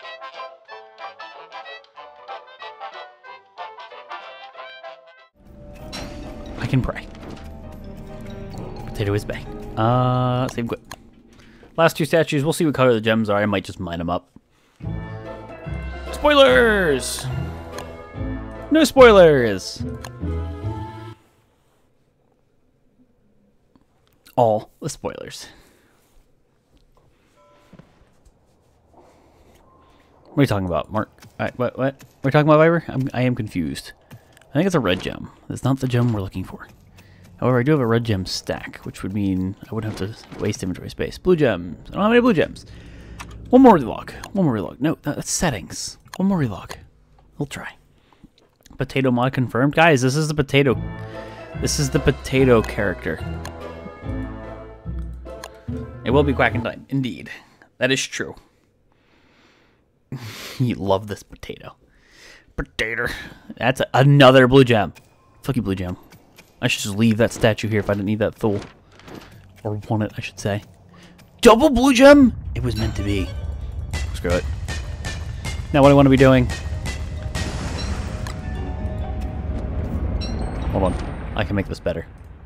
I can pray. Potato is back. Save quit. Last two statues, we'll see what color the gems are. I might just mine them up. Spoilers! No spoilers! All the spoilers. What are you talking about, Mark? What? We're talking about Viber? I am confused. I think it's a red gem. It's not the gem we're looking for. However, I do have a red gem stack, which would mean I wouldn't have to waste inventory space. Blue gems. I don't have any blue gems. One more relog. One more relog. No, that's settings. One more relog. We'll try. Potato mod confirmed. Guys, this is the potato. This is the potato character. It will be Quack and Dine. Indeed. That is true. You love this potato. Potato. That's another blue gem. Fuck you, blue gem. I should just leave that statue here if I didn't need that thule. Or want it, I should say. Double blue gem? It was meant to be. Screw it. Now what do I want to be doing? Hold on. I can make this better.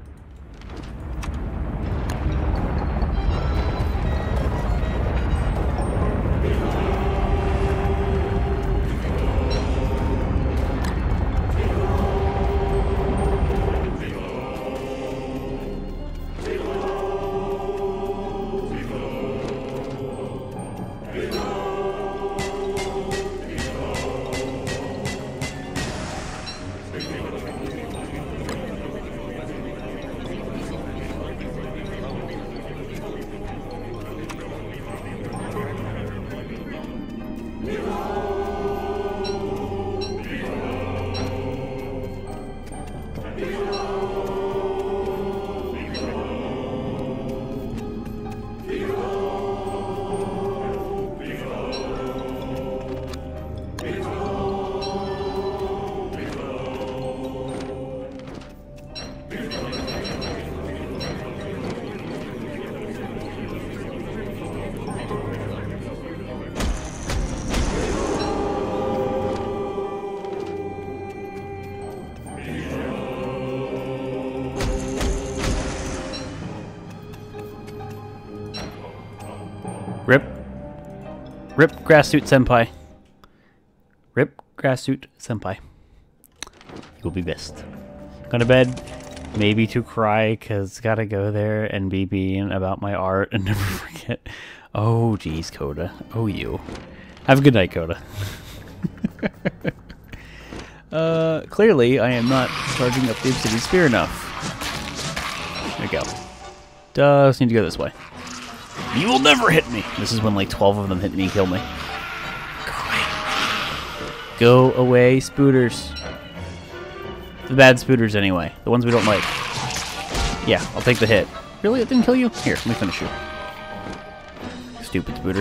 Rip Grasssuit Senpai. Rip Grasssuit Senpai. You will be missed. Going to bed, maybe to cry, because gotta go there and be being about my art and never forget. Oh, geez, Coda. Oh, you. Have a good night, Coda. Clearly, I am not charging up the Obsidian Spear enough. There we go. Does need to go this way. You will never hit me! This is when like 12 of them hit me and kill me. Go away, spooters. The bad spooters anyway. The ones we don't like. Yeah, I'll take the hit. Really? It didn't kill you? Here, let me finish you. Stupid spooter.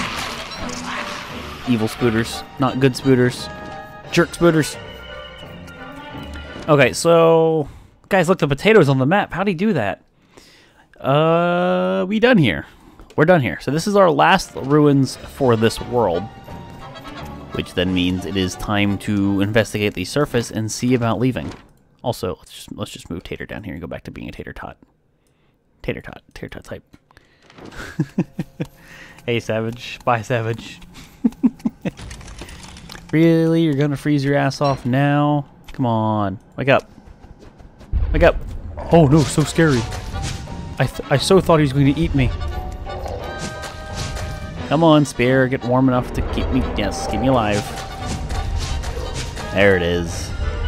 Evil spooters. Not good spooters. Jerk spooters. Okay, so... Guys, look, the potatoes on the map. How'd he do that? We done here. We're done here. So this is our last ruins for this world. Which then means it is time to investigate the surface and see about leaving. Also, let's just move Tater down here and go back to being a tater tot. Tater tot type. Hey, Savage. Bye, Savage. Really? You're gonna freeze your ass off now? Come on. Wake up. Wake up. Oh no, so scary. I so thought he was going to eat me. Come on, Spear. Get warm enough to keep me... Yes, keep me alive. There it is.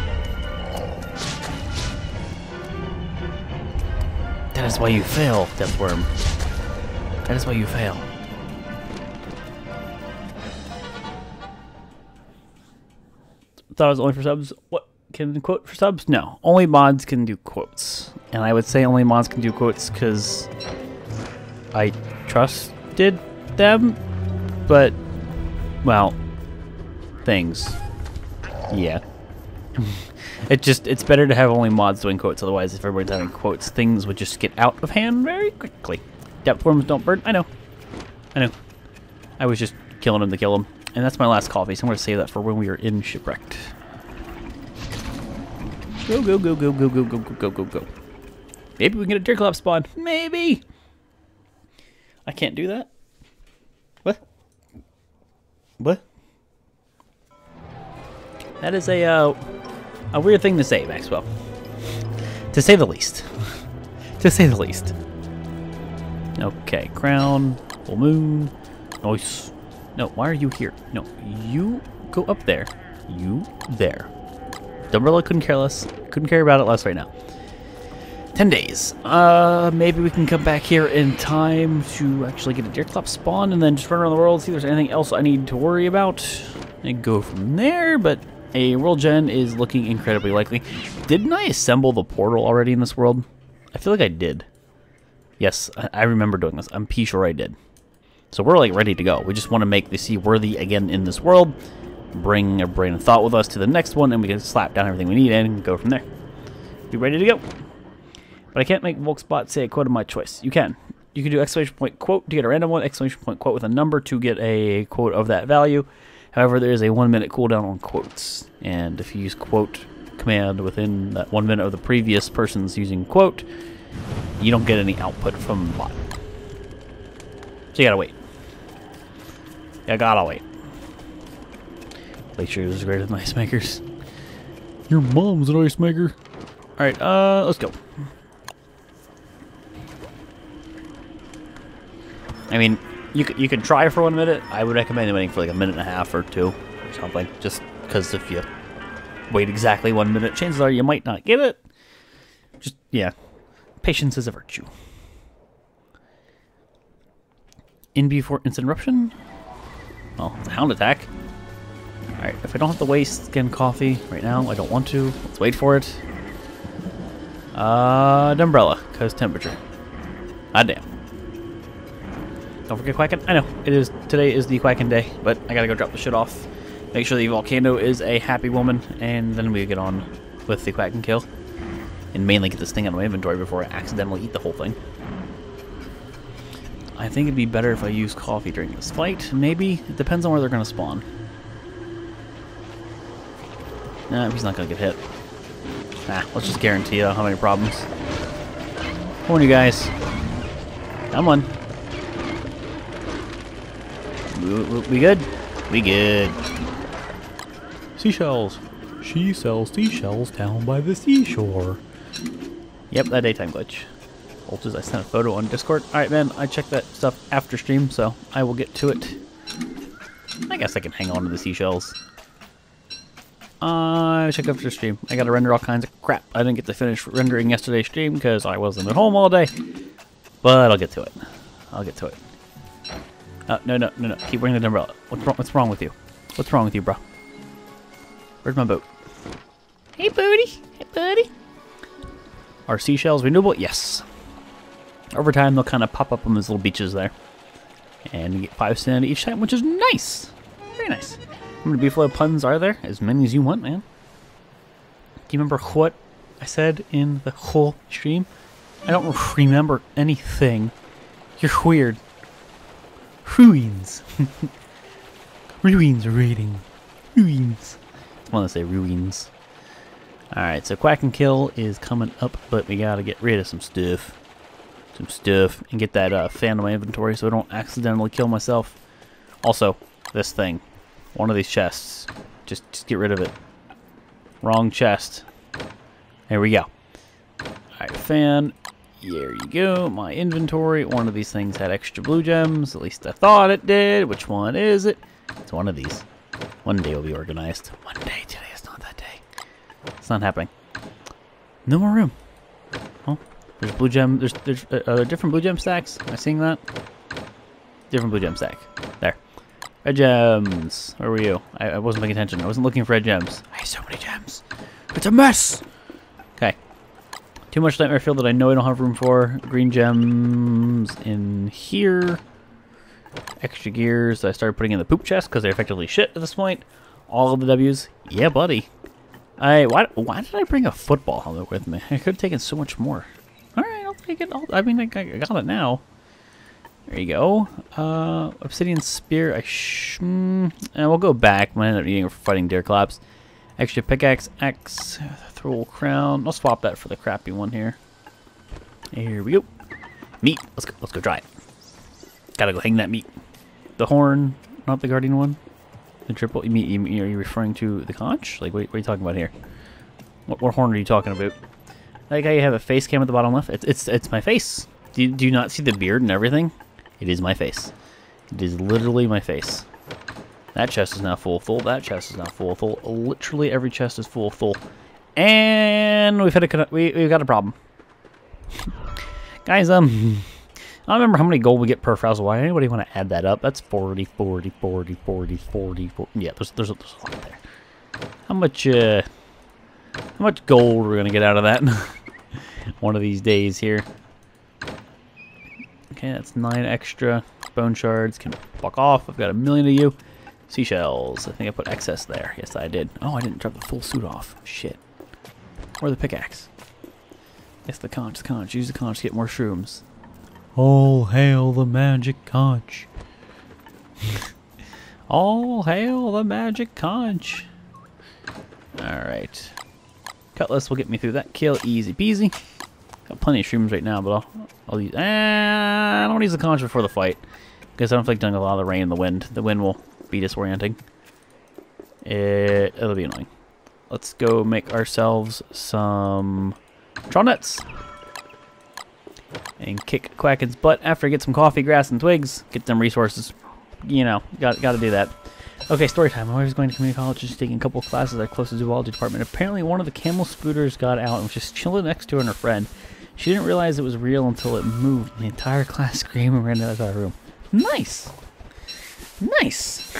That is why you fail, Deathworm. That is why you fail. Thought it was only for subs. What? Can quote for subs? No. Only mods can do quotes. And I would say only mods can do quotes because I trusted them. But, well, things. Yeah. It's better to have only mods doing quotes. Otherwise, if everybody's having quotes, things would just get out of hand very quickly. Depth worms don't burn. I know. I was just killing him to kill him. And that's my last coffee, so I'm going to save that for when we are in Shipwrecked. Go, go, go, go, go, go, go, go, go, go, go. Maybe we can get a deer clap spawn. Maybe! I can't do that. What? What? That is a weird thing to say, Maxwell. To say the least. To say the least. Okay, crown, full moon. Nice. No, why are you here? No, you go up there. You there. The umbrella couldn't care less. Couldn't care about it less right now. 10 days. Maybe we can come back here in time to actually get a deer clap spawn and then just run around the world, see if there's anything else I need to worry about, and go from there. But a world gen is looking incredibly likely. Didn't I assemble the portal already in this world? I feel like I did. Yes, I remember doing this. I'm pretty sure I did. So we're like ready to go. We just want to make the sea worthy again in this world. Bring a brain of thought with us to the next one, and we can slap down everything we need and go from there. Be ready to go. But I can't make Volxbot say a quote of my choice. You can. You can do exclamation point quote to get a random one, exclamation point quote with a number to get a quote of that value. However, there is a 1 minute cooldown on quotes. And if you use quote command within that 1 minute of the previous person's using quote, you don't get any output from the bot. So you gotta wait. You gotta wait. Glaciers is greater than ice makers. Your mom's an ice maker. Alright, let's go. I mean, you could try for 1 minute. I would recommend waiting for like 1.5 minutes or 2 or something. Just because if you wait exactly 1 minute, chances are you might not get it. Just, yeah. Patience is a virtue. In before instant eruption? Well, it's a hound attack. Alright, if I don't have to waste skin coffee right now, I don't want to. Let's wait for it. The umbrella, because temperature. Ah, damn. Don't forget quacking. I know, today is the quacking day, but I gotta go drop the shit off. Make sure the volcano is a happy woman, and then we get on with the quacking kill. And mainly get this thing out of my inventory before I accidentally eat the whole thing. I think it'd be better if I use coffee during this fight. Maybe. It depends on where they're going to spawn. Nah, he's not going to get hit. Nah, let's just guarantee I don't have any problems. Come on, you guys. Come on. We good? We good. Seashells. She sells seashells down by the seashore. Yep, that daytime glitch. Volts, I sent a photo on Discord. Alright, man, I checked that stuff after stream, so I will get to it. I guess I can hang on to the seashells. I checked after stream. I gotta render all kinds of crap. I didn't get to finish rendering yesterday's stream because I wasn't at home all day. But I'll get to it. I'll get to it. No. Keep wearing the umbrella. What's wrong with you? What's wrong with you, bro? Where's my boat? Hey, buddy. Hey, buddy. Are seashells renewable? Yes. Over time, they'll kind of pop up on those little beaches there. And you get 5 cents each time, which is nice. Very nice. How many beefalo puns are there? As many as you want, man. Do you remember what I said in the whole stream? I don't remember anything. You're weird. Ruins. Ruins rating. Ruins. I want to say ruins. Alright, so Quack and Kill is coming up, but we gotta get rid of some stuff. And get that fan in my inventory so I don't accidentally kill myself. Also, this thing. One of these chests. Just get rid of it. Wrong chest. There we go. Alright, fan. There you go. My inventory. One of these things had extra blue gems. At least I thought it did. Which one is it? It's one of these. One day will be organized. One day. Today is not that day. It's not happening. No more room. Oh, there's blue gem. There's different blue gem stacks. Am I seeing that? Different blue gem stack. There. Red gems. Where were you? I wasn't paying attention. I wasn't looking for red gems. I have so many gems. It's a mess. Okay. Too much nightmare field that I know I don't have room for. Green gems in here. Extra gears I started putting in the poop chest because they're effectively shit at this point. All of the W's. Yeah, buddy. Why did I bring a football helmet with me? I could have taken so much more. Alright, I'll take it. I got it now. There you go. Obsidian spear. And we'll go back. I'm gonna end up needing it for fighting deer collapse. Extra pickaxe, X, throw crown. I'll swap that for the crappy one here. Here we go. Meat. Let's go try it. Gotta go hang that meat. The horn, not the guardian one. The triple. Are you referring to the conch? Like, what are you talking about here? What horn are you talking about? Like how you have a face cam at the bottom left. It's my face. Do you not see the beard and everything? It is my face. It is literally my face. That chest is now full. That chest is now full. Literally every chest is full. And we've got a problem. Guys, I don't remember how many gold we get per frazzle wire. Anybody want to add that up? That's 40. Yeah, there's a lot there. How much gold we're gonna get out of that? One of these days here. Okay, that's 9 extra bone shards. Can fuck off. I've got 1 million of you. Seashells. I think I put excess there. Yes, I did. Oh, I didn't drop the full suit off. Shit. Or the pickaxe. Yes, the conch. Use the conch to get more shrooms. All hail the magic conch. All hail the magic conch. Alright. Cutlass will get me through that kill. Easy peasy. Got plenty of shrooms right now, but I'll use... I don't want to use the conch before the fight. Because I don't feel like doing a lot of the rain and the wind. The wind will be disorienting. It'll be annoying. Let's go make ourselves some trawl nets. And kick Quacken's butt after I get some coffee, grass, and twigs. Get them resources. You know, gotta do that. Okay, story time. My wife's going to community college. She's taking a couple of classes at our closest zoology department. Apparently, one of the camel spooters got out and was just chilling next to her and her friend. She didn't realize it was real until it moved. The entire class screamed and ran out of our room. Nice! Nice!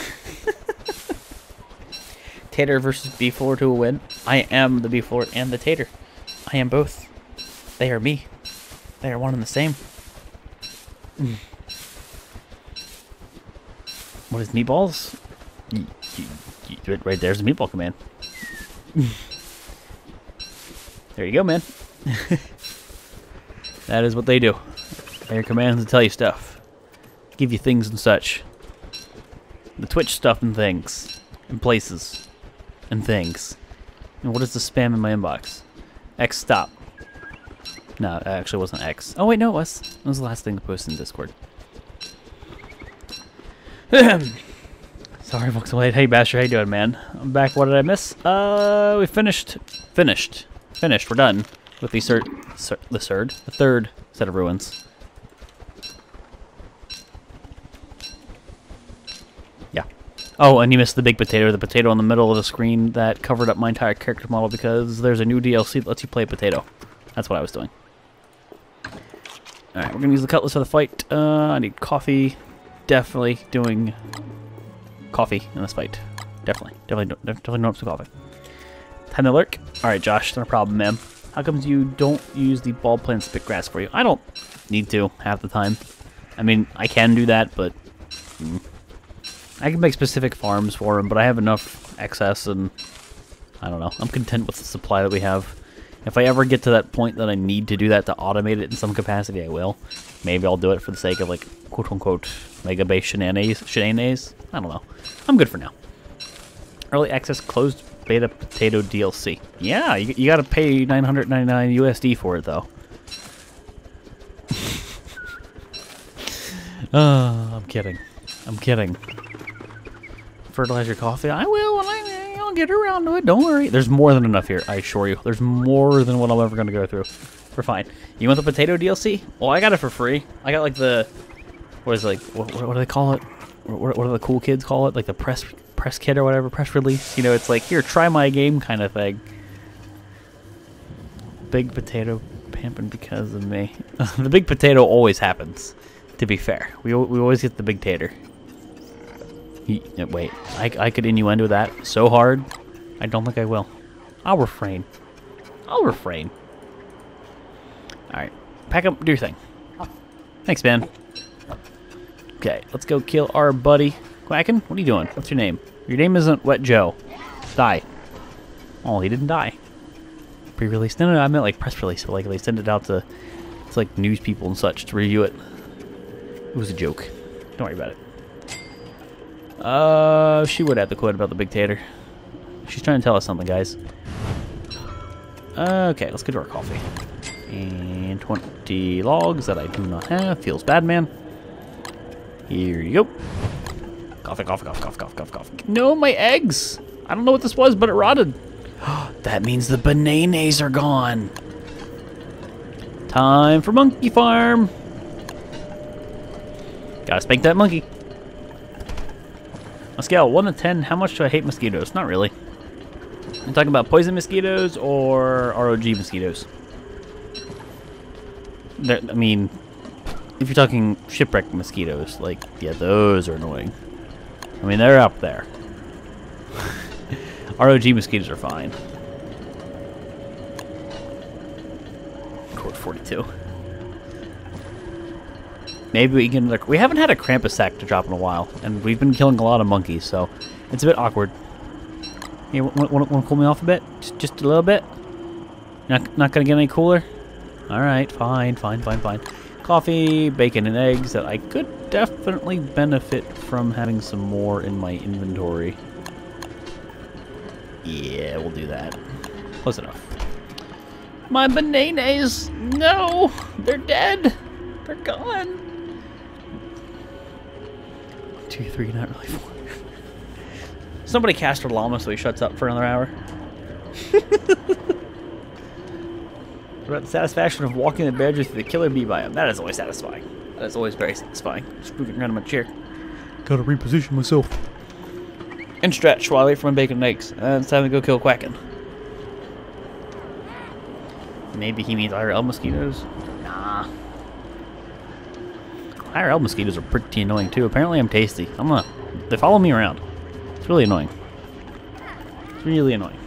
Tater versus beef lord to a win. I am the beef lord and the tater. I am both. They are me. They are one and the same. What is meatballs? Right there's the meatball command. There you go, man. That is what they do. They are commands to tell you stuff. Give you things and such. The Twitch stuff and things. And places. And things. And what is the spam in my inbox? X stop. No, it actually wasn't X. Oh wait, no it was. It was the last thing to post in Discord. Sorry, Volx Blade. Hey Basher, how you doing, man? I'm back. What did I miss? We finished. We're done with the third set of ruins. Yeah. Oh, and you missed the big potato. The potato in the middle of the screen that covered up my entire character model because there's a new DLC that lets you play a potato. That's what I was doing. Alright, we're gonna use the cutlass for the fight. I need coffee. Definitely doing coffee in this fight. Definitely know some coffee. Time to lurk. Alright, Josh, no problem, man. How comes you don't use the ball plant spit grass for you? I don't need to half the time. I mean, I can do that, but I can make specific farms for them, but I have enough excess, and I don't know. I'm content with the supply that we have. If I ever get to that point that I need to do that to automate it in some capacity, I will. Maybe I'll do it for the sake of, like, quote-unquote, mega-base shenanigans. I don't know. I'm good for now. Early access closed beta potato DLC. Yeah, you gotta pay 999 USD for it, though. I'm kidding. I'm kidding. Fertilize your coffee? I will, and I'll get around to it. Don't worry. There's more than enough here, I assure you. There's more than what I'm ever going to go through. We're fine. You want the potato DLC? Well, I got it for free. I got, like, the... What is it, like... What do they call it? What do the cool kids call it? Like, the press kit or whatever? Press release? You know, it's like, here, try my game kind of thing. Big potato pimping because of me. The big potato always happens, to be fair. We always get the big tater. Wait, I could innuendo that so hard. I don't think I will. I'll refrain. Alright, pack up, do your thing. Thanks, man. Okay, let's go kill our buddy. Quacken, what are you doing? What's your name? Your name isn't Wet Joe. Die. Oh, he didn't die. Pre-release? No, I meant like press release. But like they send it out to like news people and such to review it. It was a joke. Don't worry about it. She would have the quote about the big tater. She's trying to tell us something, guys. Okay, let's go to our coffee. And 20 logs that I do not have. Feels bad, man. Here you go. Coffee, coffee, coffee, coffee, coffee, coffee, coffee. No, my eggs! I don't know what this was, but it rotted. That means the bananas are gone. Time for monkey farm. Gotta spank that monkey. On a scale of 1 to 10, how much do I hate mosquitoes? Not really. I'm talking about poison mosquitoes or ROG mosquitoes. I mean, if you're talking shipwrecked mosquitoes, like, yeah, those are annoying. I mean, they're up there. ROG mosquitoes are fine. Code 42. Maybe we can... Like, we haven't had a Krampus sack to drop in a while, and we've been killing a lot of monkeys, so it's a bit awkward. You want to cool me off a bit? Just a little bit? Not gonna get any cooler? Alright, fine. Coffee, bacon, and eggs that I could definitely benefit from having some more in my inventory. Yeah, we'll do that. Close enough. My bananas! No! They're dead! They're gone! 2, 3, not really 4. Somebody castrate llama so he shuts up for another hour. What about the satisfaction of walking the badger through the killer bee biome? That is always satisfying. That is always very satisfying. Just moving around in my chair. Gotta reposition myself. And stretch while I wait for my bacon and eggs. And it's time to go kill Quacken. Maybe he means IRL mosquitoes? Nah. IRL mosquitoes are pretty annoying too. Apparently I'm tasty. They follow me around. It's really annoying. It's really annoying.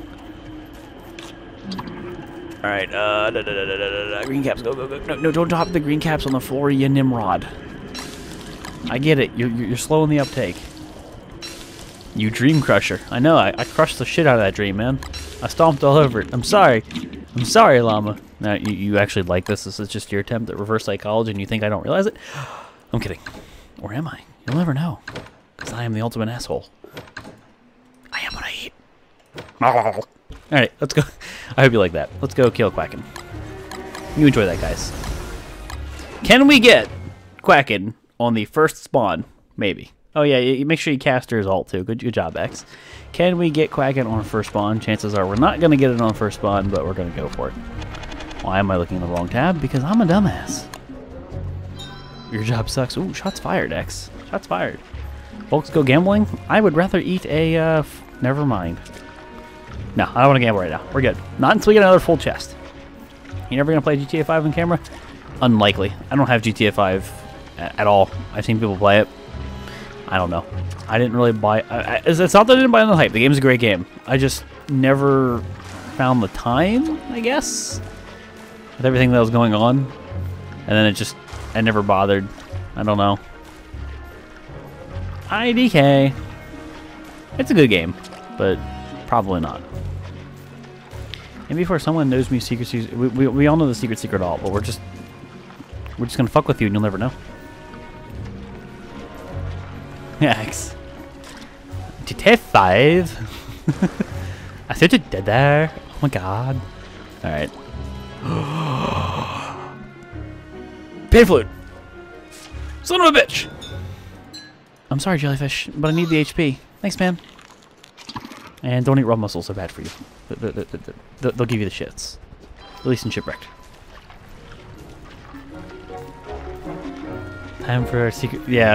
Alright, green caps, go. No, don't drop the green caps on the floor, you Nimrod. I get it, you're slow in the uptake. You dream crusher. I know, I crushed the shit out of that dream, man. I stomped all over it. I'm sorry, llama. Now, you actually like this? This is just your attempt at reverse psychology and you think I don't realize it? I'm kidding. Or am I? You'll never know. Because I am the ultimate asshole. I am what I eat. Alright, let's go. I hope you like that. Let's go kill Quacken. You enjoy that, guys. Can we get Quacken on the first spawn? Maybe. Oh yeah, you make sure you cast his ult too. Good job, X. Can we get Quacken on first spawn? Chances are we're not going to get it on first spawn, but we're going to go for it. Why am I looking in the wrong tab? Because I'm a dumbass. Your job sucks. Ooh, shots fired, X. Shots fired. Folks, go gambling? I would rather eat a, never mind. No, I don't want to gamble right now. We're good. Not until we get another full chest. You never going to play GTA 5 on camera? Unlikely. I don't have GTA 5 at all. I've seen people play it. I don't know. I didn't really buy... it's not that I didn't buy on the hype. The game's a great game. I just never found the time, I guess, with everything that was going on. And then it just... I never bothered. I don't know. IDK. It's a good game, but probably not. And before someone knows me we all know the secret alt, but we're just gonna fuck with you and you'll never know. X. GTA 5. I said you dead there. Oh my god. Alright. Pain flute. Son of a bitch. I'm sorry, jellyfish, but I need the HP. Thanks, man. And don't eat raw mussels, they're bad for you. They'll give you the shits. At least in Shipwrecked. Time for our secret... Yeah.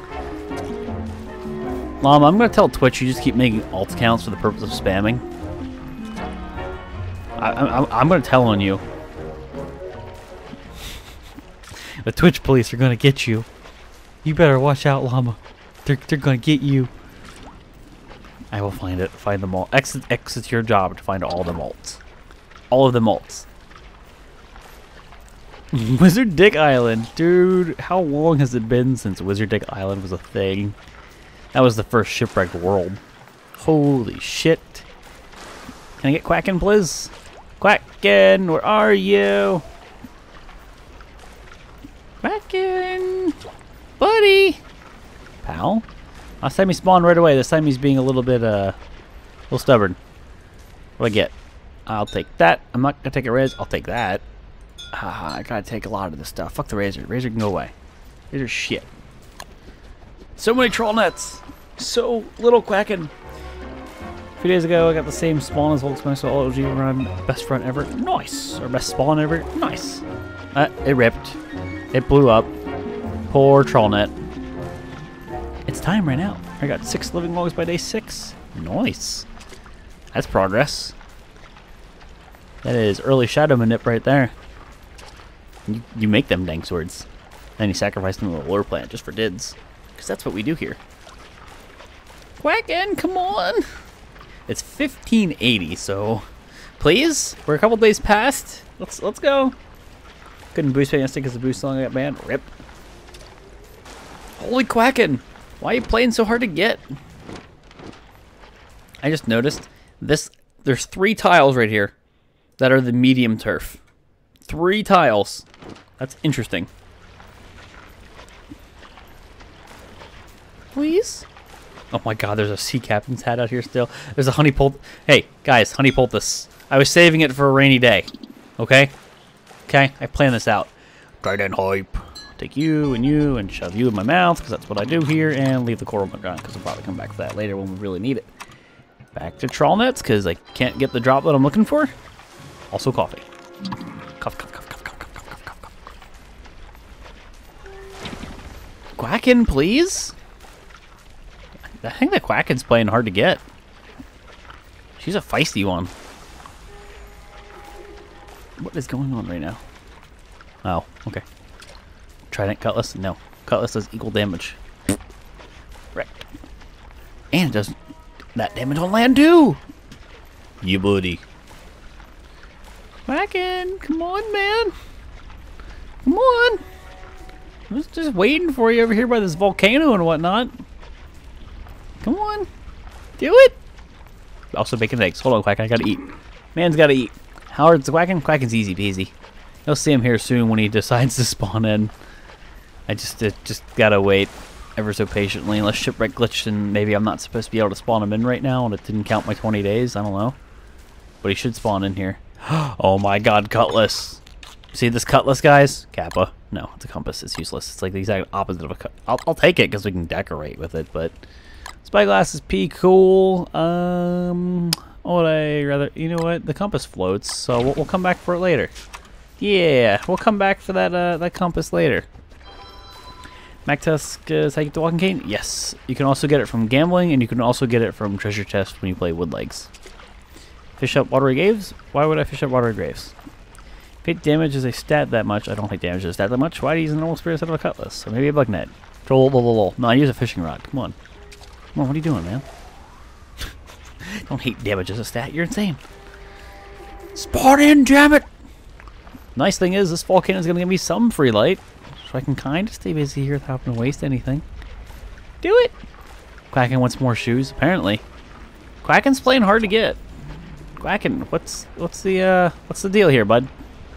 Llama, I'm going to tell Twitch you just keep making alt accounts for the purpose of spamming. I'm going to tell on you. The Twitch police are going to get you. You better watch out, Llama. They're going to get you. I will find it. Find them all. It's your job to find all the alts. All of the alts. Wizard Dick Island. Dude, how long has it been since Wizard Dick Island was a thing? That was the first shipwrecked world. Holy shit. Can I get Quacken, please? Quacken, where are you? Quacken. buddy. Pal. Last time he spawned right away. This time he's being a little bit, little stubborn. What do I get? I'll take that. I'm not gonna take a res. I'll take that. I gotta take a lot of this stuff. Fuck the razor. Razor can go away. Razor's shit. So many troll nets. So little quacking. A few days ago, I got the same spawn as Volx, so OG run. Best front ever. Nice. Or best spawn ever. Nice. It ripped. It blew up. Poor troll net. It's time right now. I got 6 living logs by day 6. Nice. That's progress. That is early shadow manip right there. You make them dang swords. Then you sacrifice them to the lore plant just for dids. Because that's what we do here. Quacken, come on! It's 1580, so please? We're a couple days past. Let's go. Couldn't boost it yesterday because the boost song got banned. Rip. Holy quacken! Why are you playing so hard to get? I just noticed this. There's 3 tiles right here that are the medium turf. 3 tiles. That's interesting. Please? Oh my god, there's a sea captain's hat out here still. There's a honey poult. Hey, guys, honey poultice. I was saving it for a rainy day. Okay? Okay, I planned this out. Trident hype. Take you and shove you in my mouth, because that's what I do here, and leave the coral on the ground, because I'll probably come back for that later when we really need it. Back to trawl nets, because I can't get the drop that I'm looking for. Also coffee. Cough, cough, cough, cough, cough, cough, cough, cough, cough. Quacken, please? I think the Quacken's playing hard to get. She's a feisty one. What is going on right now? Oh, okay. Trident Cutlass? No. Cutlass does equal damage. Right. And it does that damage on land too! You buddy. Quacken! Come on, man! Come on! I was just waiting for you over here by this volcano and whatnot. Come on. Do it! Also bacon eggs. Hold on, Quacken. I gotta eat. Man's gotta eat. How hard's the Quacken? Quacken's easy peasy. You'll see him here soon when he decides to spawn in. I just gotta wait ever so patiently, unless Shipwrecked glitched and maybe I'm not supposed to be able to spawn him in right now and it didn't count my 20 days. I don't know. But he should spawn in here. Oh my god, Cutlass. See this Cutlass, guys? Kappa. No, it's a compass. It's useless. It's like the exact opposite of a cut. I'll take it because we can decorate with it, but spyglass is P cool. What would I rather? You know what? The compass floats, so we'll come back for it later. Yeah, we'll come back for that compass later. MacTusk is how you get the walking cane? Yes. You can also get it from gambling, and you can also get it from treasure chest when you play Woodlegs. Fish up watery graves? Why would I fish up watery graves? If it damages a stat that much, I don't think damage is a stat that much. Why do you use a normal spear instead of a cutlass? Or maybe a bug net. No, I use a fishing rod. Come on. Come on, what are you doing, man? Don't hate damage as a stat. You're insane. Spawn in, damn it! Nice thing is, this volcano is going to give me some free light. So I can kind of stay busy here without having to waste anything. Do it! Quacken wants more shoes, apparently. Quacken's playing hard to get. Quacken, what's the deal here, bud?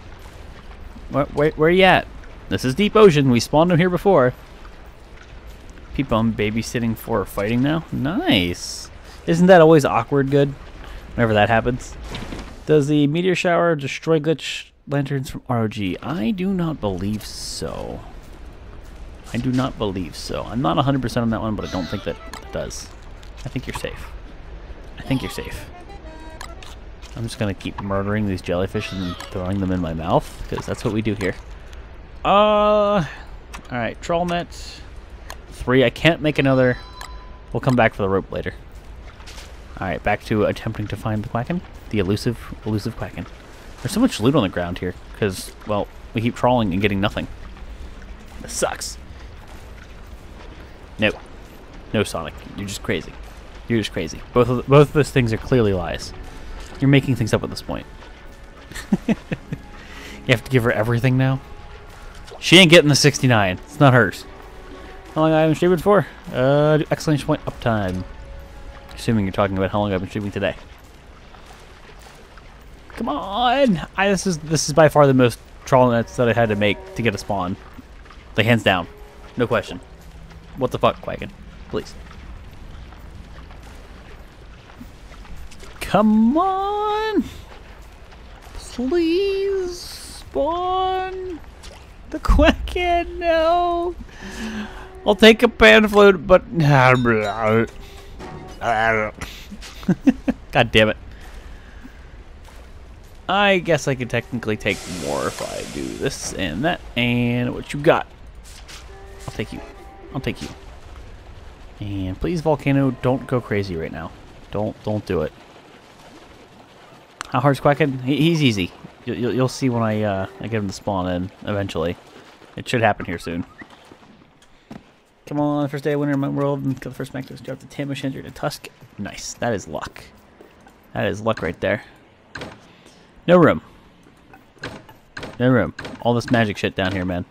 Where you at? This is deep ocean. We spawned him here before. People I'm babysitting for fighting now. Nice. Isn't that always awkward good? Whenever that happens. Does the meteor shower destroy glitch lanterns from ROG? I do not believe so. I do not believe so. I'm not 100% on that one, but I don't think that it does. I think you're safe. I think you're safe. I'm just gonna keep murdering these jellyfish and throwing them in my mouth, because that's what we do here. Alright, troll net 3. I can't make another. We'll come back for the rope later. Alright, back to attempting to find the Quacken. The elusive Quacken. There's so much loot on the ground here, because, well, we keep trawling and getting nothing. This sucks. No. No, Sonic. You're just crazy. You're just crazy. Both of those things are clearly lies. You're making things up at this point. You have to give her everything now? She ain't getting the 69. It's not hers. How long have I been streaming for? Exclamation point uptime. Assuming you're talking about how long I've been streaming today. Come on! This is by far the most trawl nets that I had to make to get a spawn. Like, hands down. No question. What the fuck, Quacken? Please. Come on! Please spawn the Quacken. No! I'll take a pan flute, but God damn it. I guess I could technically take more if I do this and that. And what you got? I'll take you. I'll take you. And please, volcano, don't go crazy right now. Don't do it. How hard's Quacken? He's easy. You'll see when I get him to spawn in eventually. It should happen here soon. Come on, first day of winter in my world, and kill the first max to drop the Tamish enter to Tusk. Nice. That is luck. That is luck right there. No room. No room. All this magic shit down here, man.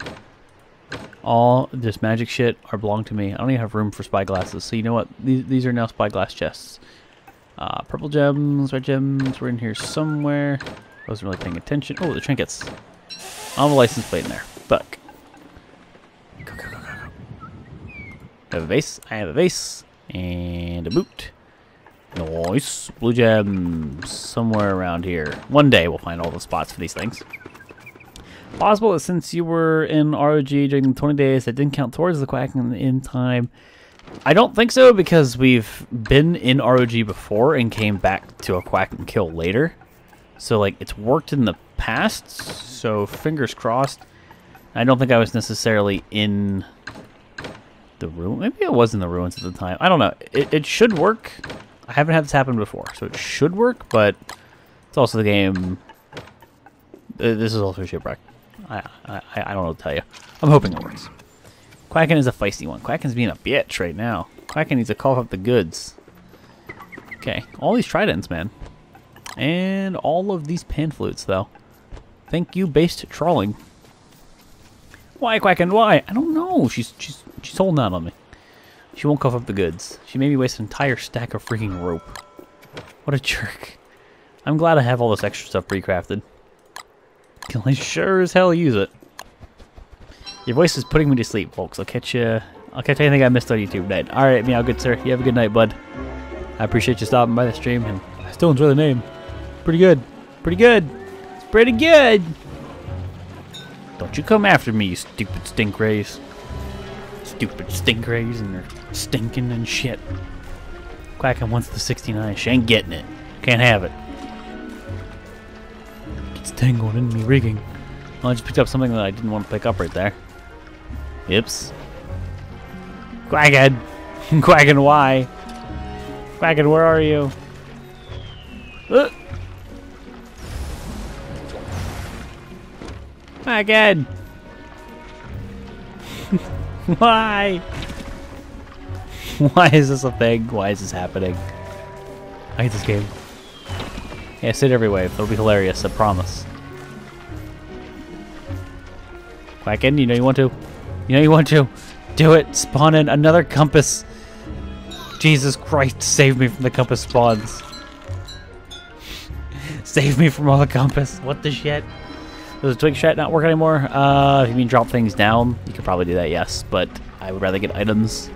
All this magic shit belong to me. I don't even have room for spyglasses. So you know what? These are now spyglass chests. Purple gems, red gems. We're in here somewhere. I wasn't really paying attention. Oh, the trinkets. I have a license plate in there. Fuck. Go, go, go, go, go. I have a vase. I have a vase. And a boot. Nice. Blue gems somewhere around here. One day we'll find all the spots for these things. Possible that since you were in ROG during the 20 days, that didn't count towards the Quacken in time. I don't think so, because we've been in ROG before and came back to a Quacken kill later. So, like, it's worked in the past, so fingers crossed. I don't think I was necessarily in the ruin. Maybe I was in the ruins at the time. I don't know. It should work. I haven't had this happen before, so it should work, but it's also the game. This is also Shipwrecked. I don't know what to tell you. I'm hoping it works. Quacken is a feisty one. Quacken's being a bitch right now. Quacken needs to cough up the goods. Okay, all these tridents, man. And all of these pan flutes, though. Thank you, based trawling. Why, Quacken? Why? I don't know. She's holding out on me. She won't cough up the goods. She made me waste an entire stack of freaking rope. What a jerk. I'm glad I have all this extra stuff pre-crafted. I sure as hell use it. Your voice is putting me to sleep, folks. I'll catch anything I missed on YouTube tonight. Alright, meow, good sir. You have a good night, bud. I appreciate you stopping by the stream, and I still enjoy the name. Pretty good. Pretty good. It's pretty good. Don't you come after me, you stupid stinkrays. Stupid stinkrays, and they're stinking and shit. Quacken wants the 69. She ain't getting it. Can't have it. It's tangled in me rigging. Well, I just picked up something that I didn't want to pick up right there. Oops. Quacken! Quacken, why? Quacken, where are you? Quacken! Why? Why is this a thing? Why is this happening? I hate this game. Yeah, sit every wave. It'll be hilarious, I promise. Quacken, you know you want to. You know you want to. Do it. Spawn in another compass. Jesus Christ, save me from the compass spawns. Save me from all the compass. What the shit? Does the twig chat not work anymore? If you mean drop things down, you could probably do that, yes. But I would rather get items.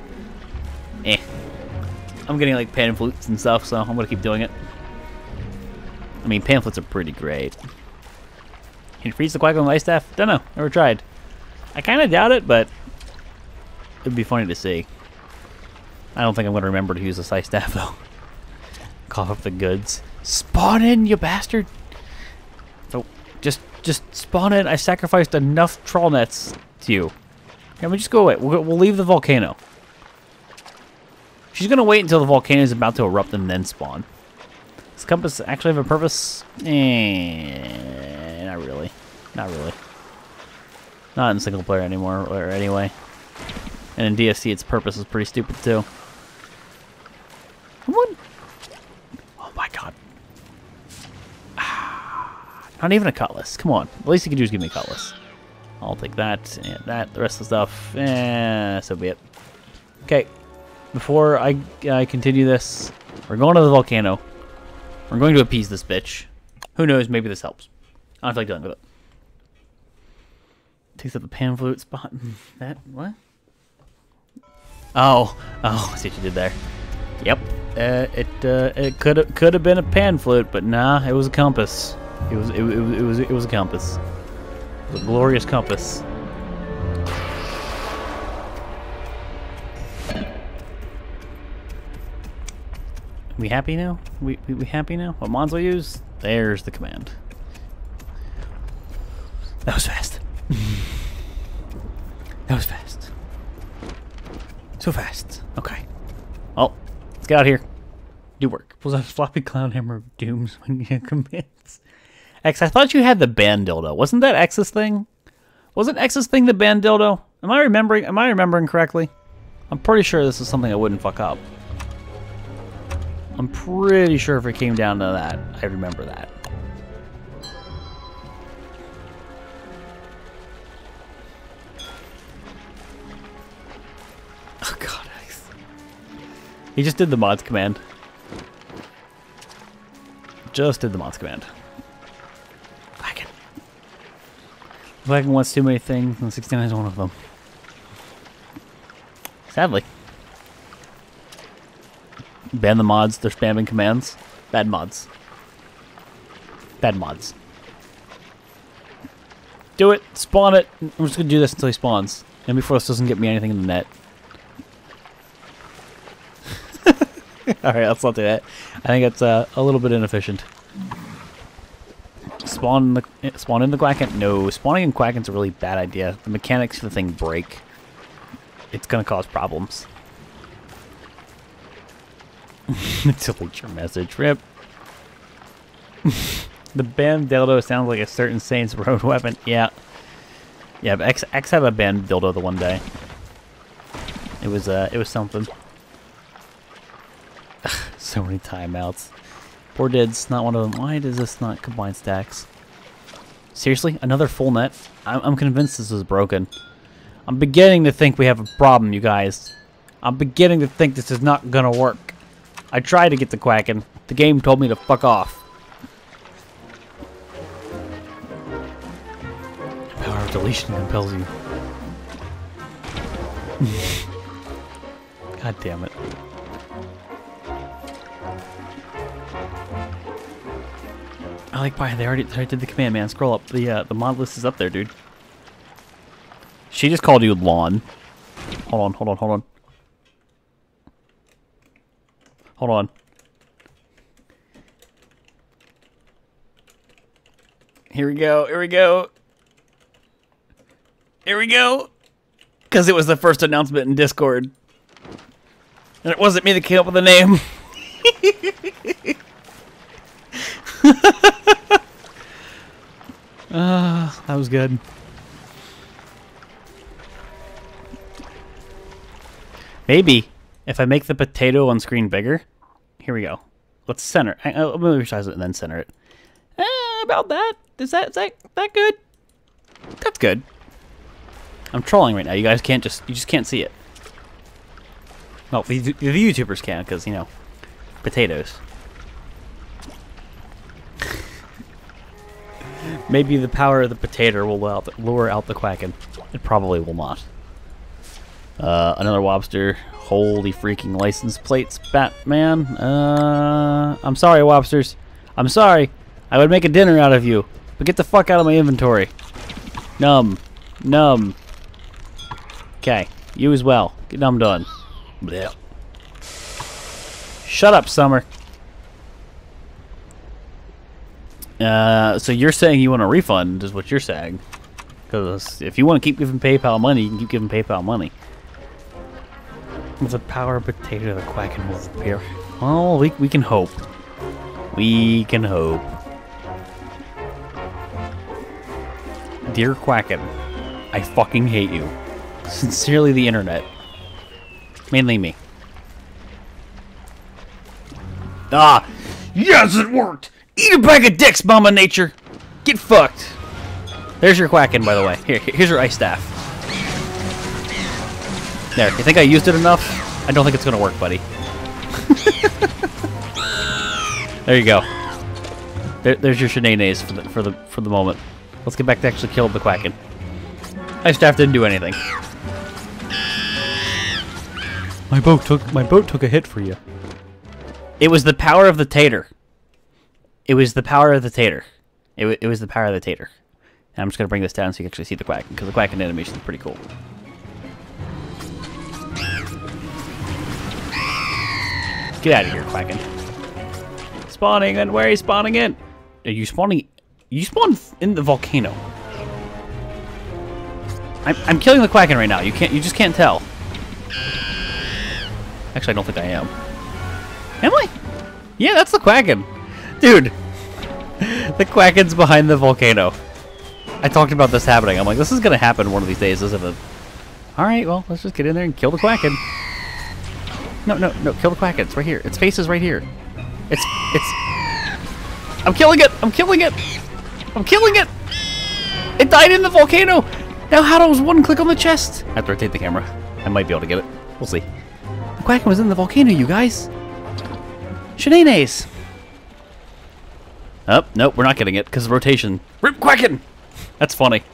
I'm getting like pan flutes and stuff, so I'm gonna keep doing it. I mean, pamphlets are pretty great. Can you freeze the Quacken with ice staff? Don't know. Never tried. I kind of doubt it, but it'd be funny to see. I don't think I'm gonna remember to use this ice staff though. Cough up the goods. Spawn in, you bastard! So just spawn in. I sacrificed enough trawl nets to you. Can we just go away? We'll leave the volcano. She's gonna wait until the volcano is about to erupt and then spawn. Does compass actually have a purpose? Not really. Not really. Not in single player anymore, or anyway. And in DSC, its purpose is pretty stupid too. Come on! Oh my god! Not even a cutlass. Come on. The least you can do is give me a cutlass. I'll take that and that. The rest of the stuff, so be it. Okay. Before I continue this, we're going to the volcano. We're going to appease this bitch. Who knows? Maybe this helps. I don't feel like dealing with it. Takes up the pan flute spot. That what? Oh, I see what you did there. Yep. It could have been a pan flute, but nah, it was a compass. It was a compass. It was a glorious compass. We happy now? We happy now? What mods we use? There's the command. That was fast. That was fast. So fast. Okay. Oh, let's get out of here. Do work. Was that floppy clown hammer of dooms when you commands? X, I thought you had the band dildo. Wasn't that X's thing? Wasn't X's thing the band dildo? Am I remembering correctly? I'm pretty sure this is something I wouldn't fuck up. I'm pretty sure if it came down to that, I remember that. Oh god, he just did the mods command. Just did the mods command. Wagon wants too many things, and 69 is one of them. Sadly. Ban the mods, they're spamming commands. Bad mods. Bad mods. Do it, spawn it. I'm just gonna do this until he spawns. And before this doesn't get me anything in the net. Alright, let's not do that. I think it's a little bit inefficient. Spawn in the Quacken? No, spawning in Quacken's a really bad idea. The mechanics of the thing break. It's gonna cause problems. Delete your message, rip. The band dildo sounds like a certain Saints Road weapon. Yeah. Yeah, but X had a band dildo the one day. It was something. So many timeouts. Poor Did's not one of them. Why does this not combine stacks? Seriously? Another full net? I'm convinced this is broken. I'm beginning to think we have a problem, you guys. I'm beginning to think this is not gonna work. I tried to get the Quacken. The game told me to fuck off. The power of deletion compels you. God damn it. I like why they already did the command, man. Scroll up. The mod list is up there, dude. She just called you lawn. Hold on. Hold on. Here we go. Because it was the first announcement in Discord. And it wasn't me that came up with the name. That was good. Maybe if I make the potato on screen bigger. Here we go. Let's center. Let me resize it and then center it. About that. Is that good? That's good. I'm trolling right now. You guys you just can't see it. Well, the YouTubers can, because, you know, potatoes. Maybe the power of the potato will lure out the Quacken. It probably will not. Another Wobster. Holy freaking license plates, Batman. I'm sorry, Wobsters. I'm sorry. I would make a dinner out of you. But get the fuck out of my inventory. Numb. Okay. You as well. Get numbed on. Blech. Shut up, Summer. So you're saying you want a refund, is what you're saying. Because if you want to keep giving PayPal money, you can keep giving PayPal money. With the power of potato, the Quacken will appear. Well, we can hope. We can hope. Dear Quacken, I fucking hate you. Sincerely, the internet. Mainly me. Ah! Yes, it worked! Eat a bag of dicks, Mama Nature! Get fucked! There's your Quacken, by the way. Here's your ice staff. There, you think I used it enough? I don't think it's gonna work, buddy. There you go. There's your shenanigans for the moment. Let's get back to actually killing the Quacken. Ice staff didn't do anything. My boat took a hit for you. It was the power of the tater. It was the power of the tater. It was the power of the tater. And I'm just gonna bring this down so you can actually see the quack, because the quacking animation is pretty cool. Get out of here, quacking. Spawning, and where are you spawning in? Are you spawning? You spawn in the volcano. I'm killing the quacking right now. You just can't tell. Actually, I don't think I am. Am I? Yeah, that's the quacking. Dude. The quacken's behind the volcano. I talked about this happening. I'm like, this is gonna happen one of these days, isn't it? Alright, well, let's just get in there and kill the quacking. No, kill the quacken. It's right here. Its face is right here. It's... I'm killing it! I'm killing it! I'm killing it! It died in the volcano! Now how does one click on the chest? I have to rotate the camera. I might be able to get it. We'll see. The quacken was in the volcano, you guys! Shenanigans! Oh, nope, we're not getting it, because of rotation. Rip quacken! That's funny.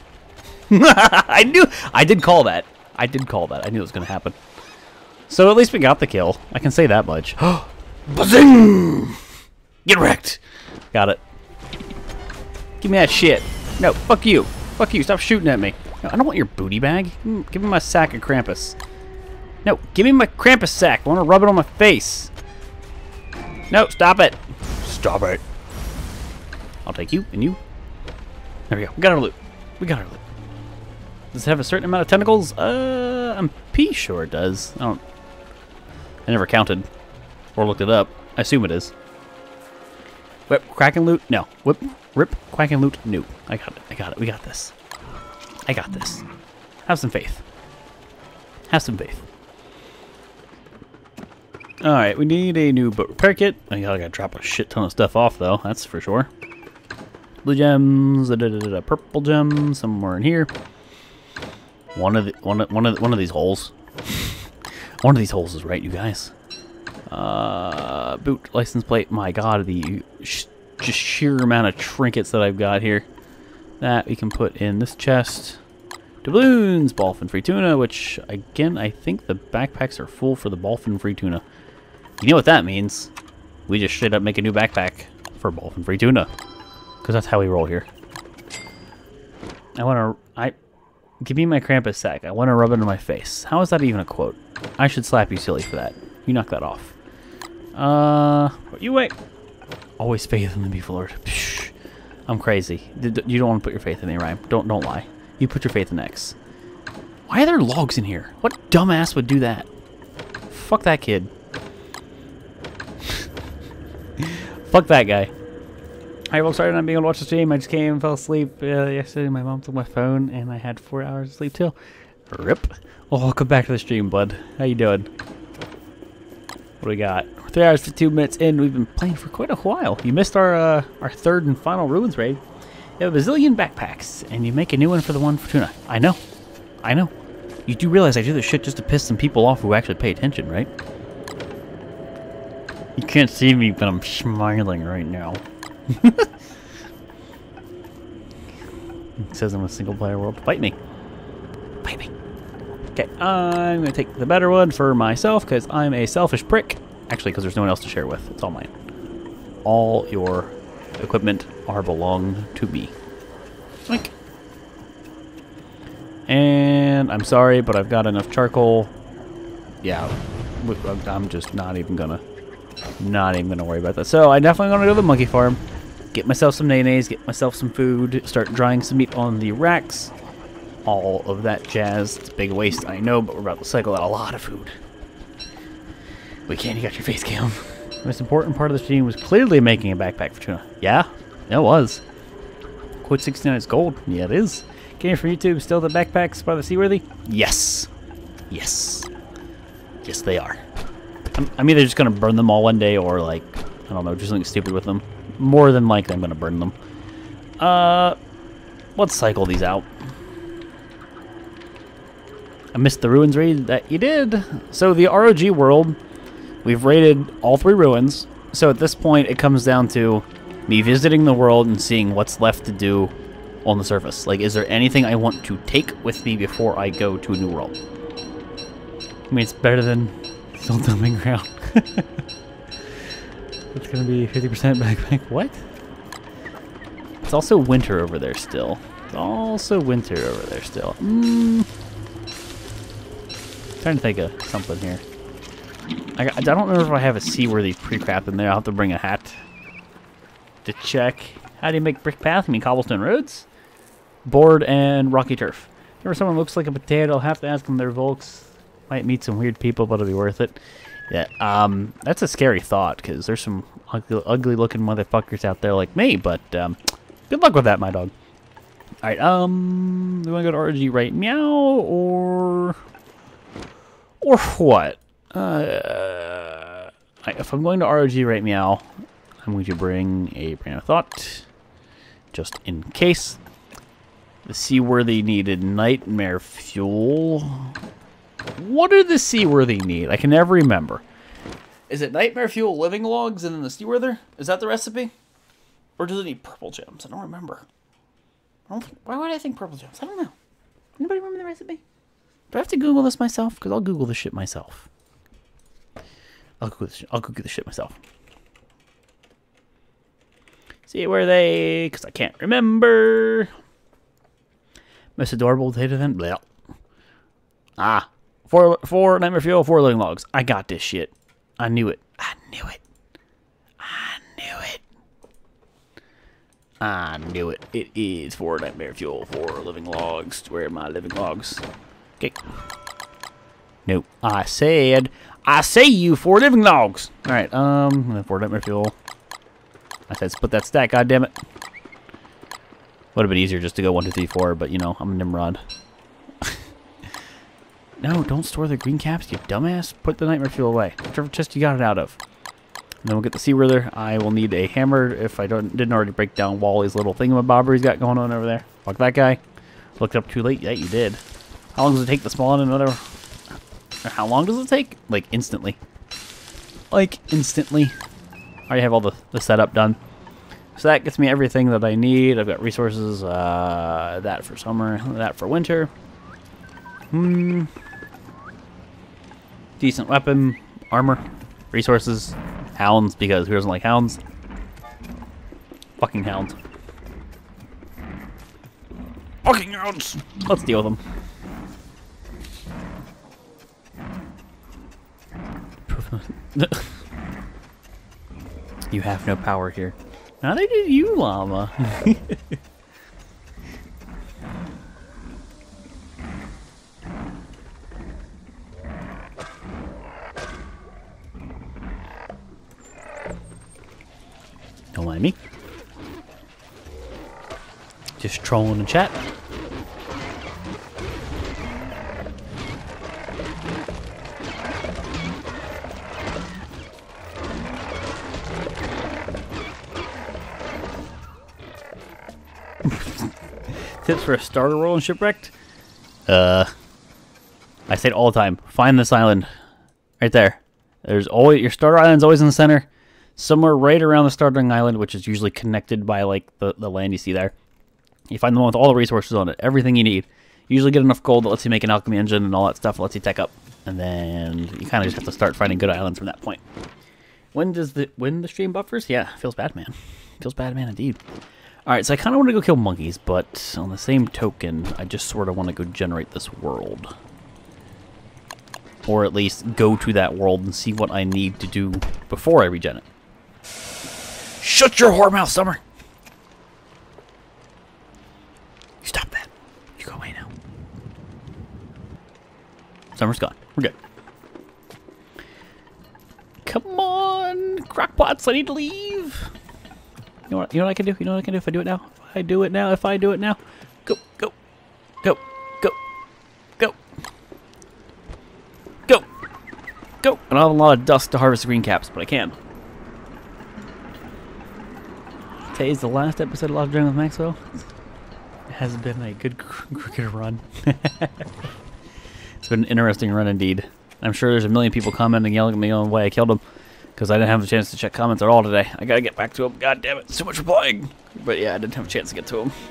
I did call that. I did call that. I knew it was going to happen. So at least we got the kill. I can say that much. Bazing! Get wrecked! Got it. Give me that shit. No, fuck you. Fuck you. Stop shooting at me. No, I don't want your booty bag. Give me my sack of Krampus. No, give me my Krampus sack. I want to rub it on my face. No, stop it. Stop it. I'll take you and you. There we go. We got our loot. We got our loot. Does it have a certain amount of tentacles? I'm pretty sure it does. I never counted or looked it up. I assume it is. Whip, Kraken loot? No. Whip, rip, Kraken loot? No. I got it. I got it. We got this. I got this. Have some faith. Have some faith. Alright, we need a new boat repair kit. I gotta drop a shit ton of stuff off, though. That's for sure. Blue gems, purple gems, somewhere in here. One of these holes. One of these holes is right, you guys. Boot license plate. My God, the just sheer amount of trinkets that I've got here. That we can put in this chest. Doubloons, ballfin free tuna, which again I think the backpacks are full for the ballfin free tuna. You know what that means? We just straight up make a new backpack for ballfin free tuna, because that's how we roll here. Give me my Krampus sack. I want to rub it in my face. How is that even a quote? I should slap you silly for that. You knock that off. You wait. Always faith in the beef lord. Psh, I'm crazy. You don't want to put your faith in the rhyme. Don't lie. You put your faith in X. Why are there logs in here? What dumbass would do that? Fuck that kid. Fuck that guy. Hi, folks. Sorry I'm not being able to watch the stream. I just came and fell asleep yesterday. My mom took my phone, and I had 4 hours of sleep till. Rip. Well, welcome back to the stream, bud. How you doing? What do we got? 3 hours, 52 minutes in. We've been playing for quite a while. You missed our third and final ruins raid. You have a bazillion backpacks, and you make a new one for the one for tuna. I know. I know. You do realize I do this shit just to piss some people off who actually pay attention, right? You can't see me, but I'm smiling right now. It says I'm a single player world. Fight me. Fight me. Okay, I'm going to take the better one for myself because I'm a selfish prick. Actually, because there's no one else to share with. It's all mine. All your equipment are belong to me. Like. And I'm sorry, but I've got enough charcoal. Yeah, I'm just not even gonna worry about that. So I definitely gonna go to the monkey farm, get myself some nays, get myself some food, start drying some meat on the racks, all of that jazz. It's a big waste, I know, but we're about to cycle out a lot of food. We can't. You got your face cam. The most important part of the stream was clearly making a backpack for tuna. Yeah, it was. Quote 69 is gold. Yeah, it is. Game from YouTube. Still the backpacks by the Seaworthy? Yes. Yes. Yes, they are. I'm either just going to burn them all one day or, like, I don't know, do something stupid with them. More than likely, I'm going to burn them. Let's cycle these out. I missed the ruins raid that you did. So the ROG world, we've raided all 3 ruins. So at this point, it comes down to me visiting the world and seeing what's left to do on the surface. Like, is there anything I want to take with me before I go to a new world? I mean, it's better than Still dumping ground. It's gonna be 50% backpack. What? It's also winter over there still. It's also winter over there still. Trying to think of something here. I don't remember if I have a seaworthy pre-crap in there. I'll have to bring a hat to check. How do you make brick path? You mean cobblestone roads? Board and rocky turf. If someone looks like a potato, I'll have to ask them their Volx. Might meet some weird people, but it'll be worth it. Yeah, that's a scary thought, because there's some ugly looking motherfuckers out there like me, but good luck with that, my dog. Alright, do we want to go to RG right meow, or what? If I'm going to RG right meow, I'm going to bring a brain of thought, just in case. The seaworthy needed nightmare fuel. What did the seaworthy need? I can never remember. Is it nightmare fuel, living logs, and then the seaworthy? Is that the recipe? Or does it need purple gems? I don't remember. Why would I think purple gems? I don't know. Anybody remember the recipe? Do I have to Google this myself? Because I'll Google this shit myself. I'll Google this shit myself. See where they... Because I can't remember. Most adorable data then. Blah. Ah. 4 nightmare fuel, 4 living logs. I got this shit. I knew it. I knew it. I knew it. I knew it. It is 4 nightmare fuel, 4 living logs. Where are my living logs? Okay. Nope. I said you 4 living logs. Alright, 4 nightmare fuel. I said split that stack, goddammit. Would have been easier just to go 1, 2, 3, 4, but you know, I'm a Nimrod. No, don't store the green caps, you dumbass. Put the nightmare fuel away. Whichever chest you got it out of. And then we'll get the seaworthy. I will need a hammer if I didn't already break down Wally's little thingamabobber he's got going on over there. Fuck that guy. Looked up too late. Yeah, you did. How long does it take to spawn another? How long does it take? Like instantly. Like instantly. I already have all the setup done. So that gets me everything that I need. I've got resources. That for summer. That for winter. Decent weapon, armor, resources, hounds, because who doesn't like hounds? Fucking hounds. Fucking hounds! Let's deal with them. You have no power here. Neither did you, llama. Don't mind me. Just trolling the chat. Tips for a starter roll in Shipwrecked? I say it all the time. Find this island. Right there. There's always your starter island's always in the center. Somewhere right around the starting island, which is usually connected by like the land you see there. You find the one with all the resources on it, everything you need. You usually get enough gold that lets you make an alchemy engine and all that stuff, lets you tech up. And then you kind of just have to start finding good islands from that point. When the stream buffers? Yeah, feels bad, man. Feels bad, man, indeed. Alright, so I kind of want to go kill monkeys, but on the same token, I just sort of want to go generate this world. Or at least go to that world and see what I need to do before I regen it. Shut your whore mouth, Summer! You stop that. You go away now. Summer's gone. We're good. Come on, crockpots, I need to leave. You know what I can do? You know what I can do if I do it now? If I do it now, if I do it now. Go, go, go, go, go. Go, go. I don't have a lot of dust to harvest green caps, but I can. Today's the last episode of Lost Dragon with Maxwell. It has been a good cricket run. It's been an interesting run indeed. I'm sure there's a million people commenting, yelling at me on why I killed him, because I didn't have a chance to check comments at all today. I gotta get back to him. God damn it, so much replying. But yeah, I didn't have a chance to get to him.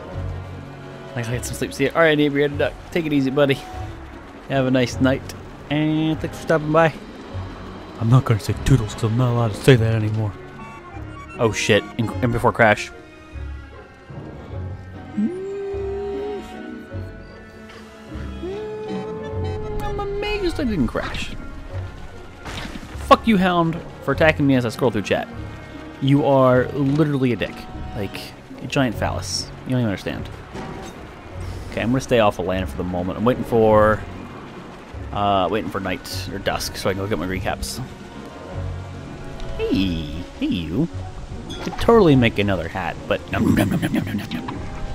I gotta get some sleep. See you. Alright, Inebriated Duck. Take it easy, buddy. Have a nice night. And thanks for stopping by. I'm not gonna say toodles because I'm not allowed to say that anymore. Oh shit, and before crash. I'm amazed I didn't crash. Fuck you, Hound, for attacking me as I scroll through chat. You are literally a dick. Like, a giant phallus. You don't even understand. Okay, I'm gonna stay off of land for the moment. I'm waiting for night or dusk so I can go get my green caps. Hey you. Could totally make another hat, but nom nom nom nom nom nom nom nom.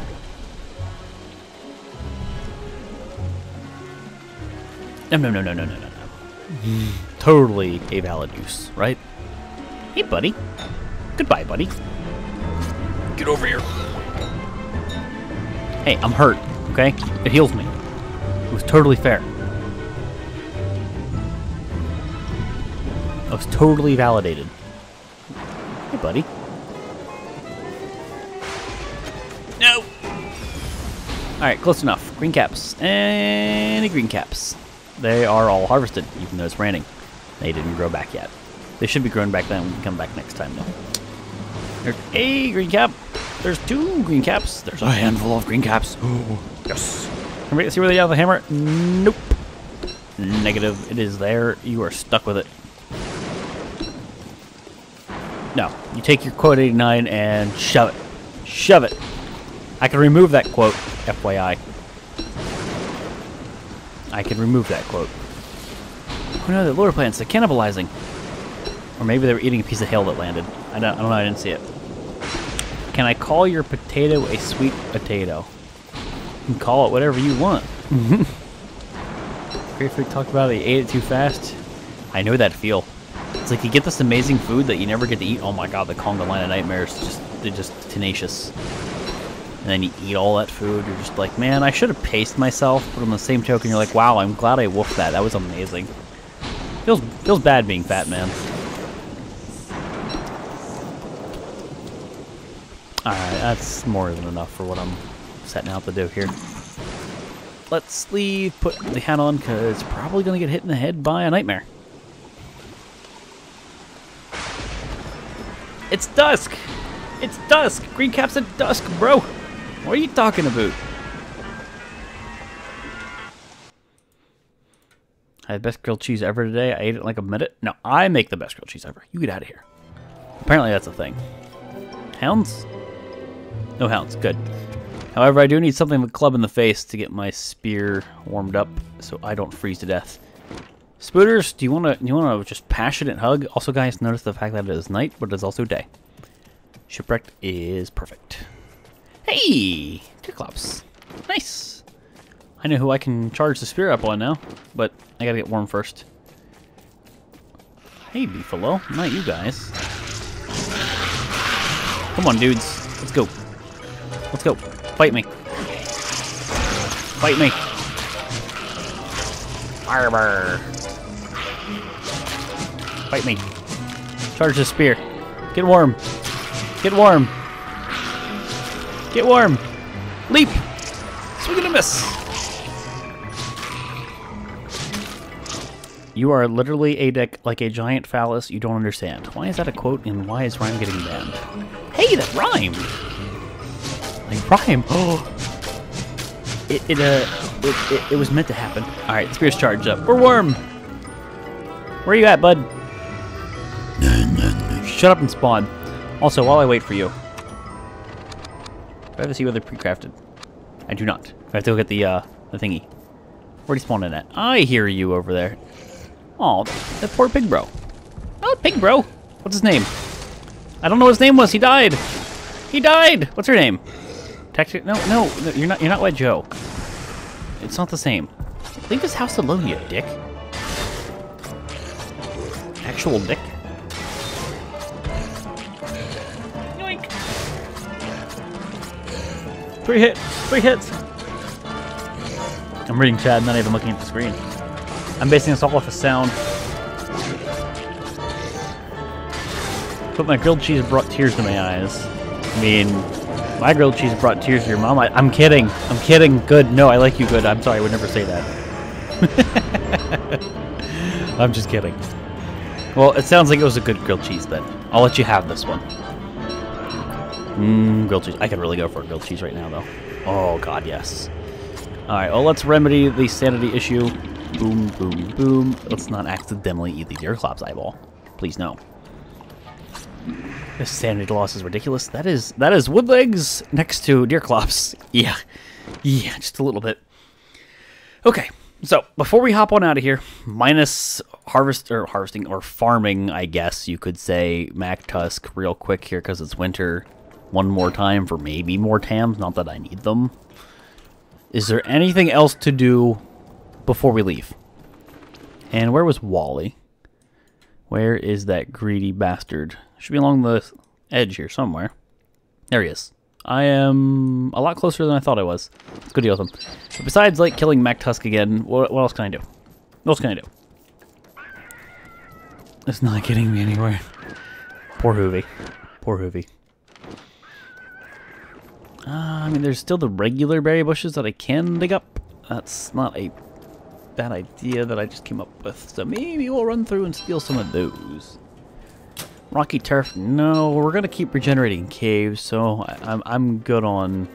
No, no, no, no, no, no, no. Totally a valid use, right? Hey, buddy. Goodbye, buddy. Get over here. Hey, I'm hurt, okay? It heals me. It was totally fair. I was totally validated. Hey, buddy. No! Alright, close enough. Green caps. Any green caps. They are all harvested, even though it's raining. They didn't grow back yet. They should be growing back then when we come back next time, though. There's a green cap. There's 2 green caps. There's a handful of green caps. Ooh, yes. Can we see where they have the hammer? Nope. Negative. It is there. You are stuck with it. No. You take your quote 89 and shove it. Shove it. I can remove that quote, FYI. I can remove that quote. Oh no, the lower plants, they're cannibalizing. Or maybe they were eating a piece of hail that landed. I don't know, I didn't see it. Can I call your potato a sweet potato? You can call it whatever you want. Great food talked about it, you ate it too fast. I know that feel. It's like you get this amazing food that you never get to eat. Oh my god, the conga line of nightmares, they're just tenacious. And then you eat all that food, you're just like, man, I should have paced myself, but on the same token, you're like, wow, I'm glad I wolfed that. That was amazing. Feels bad being fat, man. Alright, that's more than enough for what I'm setting out to do here. Let's put the hat on, because it's probably going to get hit in the head by a nightmare. It's dusk! It's dusk! Green caps at dusk, bro! What are you talking about? I had the best grilled cheese ever today. I ate it in like a minute. No, I make the best grilled cheese ever. You get out of here. Apparently that's a thing. Hounds? No hounds. Good. However, I do need something to club in the face to get my spear warmed up so I don't freeze to death. Spooters, do you wanna just passionate hug? Also, guys, notice the fact that it is night, but it is also day. Shipwrecked is perfect. Hey! Cyclops. Nice! I know who I can charge the spear up on now, but I gotta get warm first. Hey, Beefalo. Not you guys. Come on, dudes. Let's go. Let's go. Fight me. Fight me. Armor. Fight me. Charge the spear. Get warm. Get warm. Get warm. Leap. Swing and a miss. You are literally a dick like a giant phallus you don't understand. Why is that a quote and why is rhyme getting banned? Hey, that rhymed! Like rhyme. Oh, it was meant to happen. All right, spear's charged up. We're warm. Where are you at, bud? Shut up and spawn. Also, while I wait for you, do I have to see whether pre-crafted? I do not. I have to go get the thingy. Where'd he spawn in at? I hear you over there. Oh, that poor pig bro. Oh, pig bro. What's his name? I don't know what his name was. He died. He died. What's her name? No, you're not Wet Joe. It's not the same. Leave his house alone, you dick. Actual dick. Yoink. 3 hits. 3 hits. I'm reading chat, not even looking at the screen. I'm basing this all off of sound. But my grilled cheese brought tears to my eyes. I mean, my grilled cheese brought tears to your mom. I'm kidding. I'm kidding. Good. No, I like you good. I'm sorry. I would never say that. I'm just kidding. Well, it sounds like it was a good grilled cheese then. I'll let you have this one. Grilled cheese. I could really go for a grilled cheese right now, though. Oh, God, yes. Alright, well, let's remedy the sanity issue. Boom, boom, boom. Let's not accidentally eat the Deerclops eyeball. Please, no. This sanity loss is ridiculous. That is wood legs next to Deerclops. Yeah. Yeah, just a little bit. Okay. So, before we hop on out of here, minus harvesting or farming, I guess you could say, Mac Tusk real quick here because it's winter. One more time for maybe more tams, not that I need them. Is there anything else to do before we leave? And where was Wally? Where is that greedy bastard? Should be along the edge here somewhere. There he is. I am a lot closer than I thought I was. Let's go deal with him. But besides, like, killing Mac Tusk again, what else can I do? What else can I do? It's not getting me anywhere. Poor Hoovy. Poor Hoovy. I mean, there's still the regular berry bushes that I can dig up. That's not a bad idea that I just came up with. So maybe we'll run through and steal some of those. Rocky turf, no, we're gonna keep regenerating caves, so I'm good on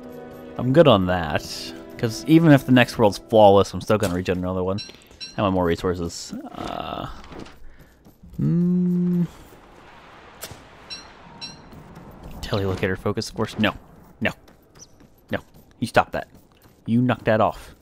that. Because even if the next world's flawless, I'm still gonna regenerate another one. I want more resources. Telelocator focus, of course. No, no, no. You stop that. You knock that off.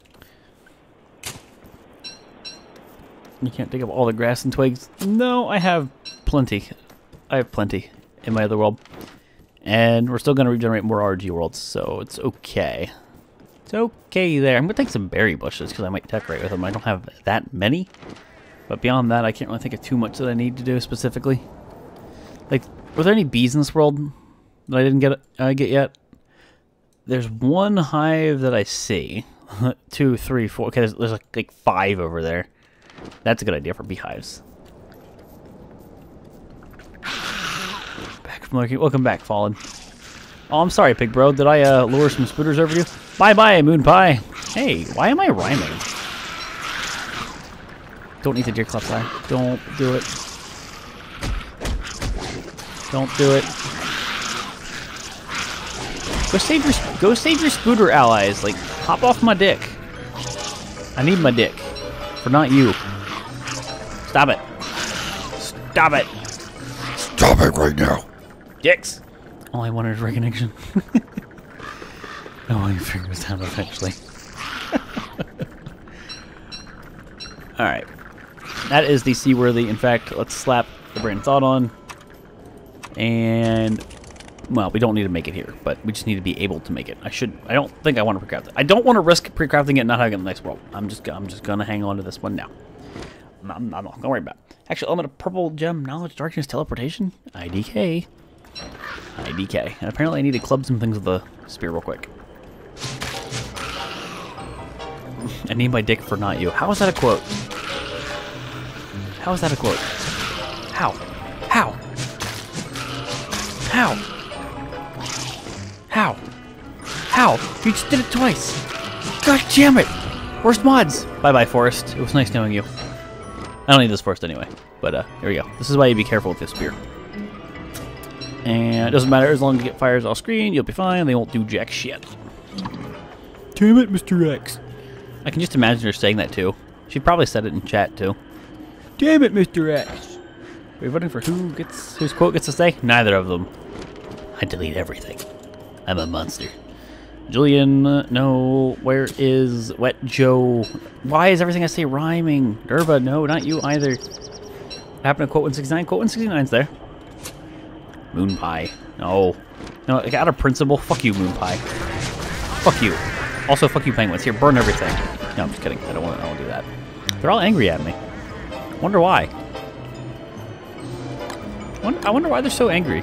You can't dig up all the grass and twigs. No, I have plenty. I have plenty in my other world. And we're still going to regenerate more RG worlds, so it's okay. It's okay there. I'm going to take some berry bushes because I might decorate with them. I don't have that many. But beyond that, I can't really think of too much that I need to do specifically. Like, were there any bees in this world that I didn't get yet? There's one hive that I see. 2, 3, 4. Okay, there's like 5 over there. That's a good idea for beehives. Back from lurking. Welcome back, Fallen. Oh, I'm sorry, Pig Bro. Did I lure some spooters over you? Bye-bye, Moon Pie. Hey, why am I rhyming? Don't eat the Deerclops eye. Don't do it. Don't do it. Go save your spooter allies. Like, hop off my dick. I need my dick. For not you. Stop it. Stop it. Stop it right now. Dicks. All I wanted is recognition. Oh, I can figure this out eventually. Alright. That is the seaworthy. In fact, let's slap the brain thought on. And, well, we don't need to make it here, but we just need to be able to make it. I don't think I want to pre-craft it. I don't want to risk pre-crafting it and not having it in the next world. I'm just gonna hang on to this one now. I'm not, don't worry about it. Actually, element of purple gem, knowledge, darkness, teleportation, IDK. IDK. And apparently I need to club some things with the spear real quick. I need my dick for not you. How is that a quote? How is that a quote? How? How? How? How? How? You just did it twice. God damn it. Worst mods. Bye-bye, Forest. It was nice knowing you. I don't need this forest anyway. But, here we go. This is why you be careful with this spear. And it doesn't matter. As long as you get fires off screen, you'll be fine. They won't do jack shit. Damn it, Mr. X. I can just imagine her saying that, too. She probably said it in chat, too. Damn it, Mr. X. Are we voting for whose quote gets to say? Neither of them. I delete everything. I'm a monster. Julian, no. Where is Wet Joe? Why is everything I say rhyming? Derba, no, not you either. What happened to quote 169? Quote 169's there. Moon Pie. No. No, out of principle. Fuck you, Moon Pie. Fuck you. Also, fuck you, penguins. Here, burn everything. No, I'm just kidding. I don't want to do that. They're all angry at me. Wonder why. I wonder why they're so angry.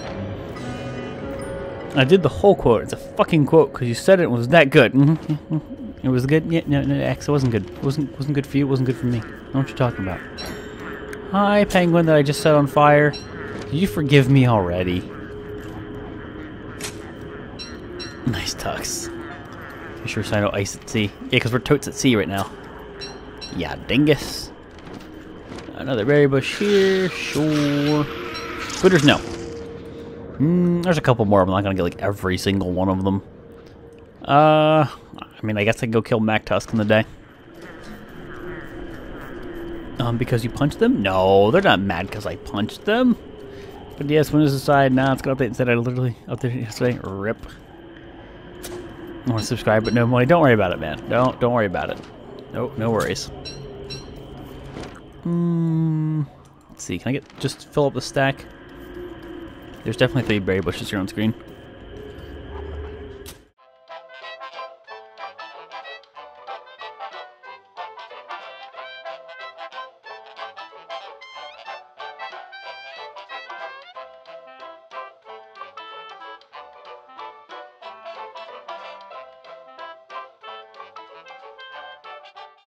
I did the whole quote. It's a fucking quote because you said it was that good. It was good. Yeah, no, X. It wasn't good. It wasn't good for you. It wasn't good for me. I don't know what you're talking about. Hi, penguin that I just set on fire. Did you forgive me already? Nice tux. You sure I know ice at sea? Yeah, because we're totes at sea right now. Yeah, dingus. Another berry bush here. Sure. Scooters, no. There's a couple more. I'm not gonna get like every single one of them. I mean, I guess I can go kill Mac Tusk in the day. Because you punched them? No, they're not mad because I punched them. But yes, Windows aside, now it's gonna update instead. I literally updated yesterday. Rip. I want to subscribe, but no money. Don't worry about it, man. Don't worry about it. No worries. Let's see. Can I just fill up the stack? There's definitely 3 berry bushes here on screen.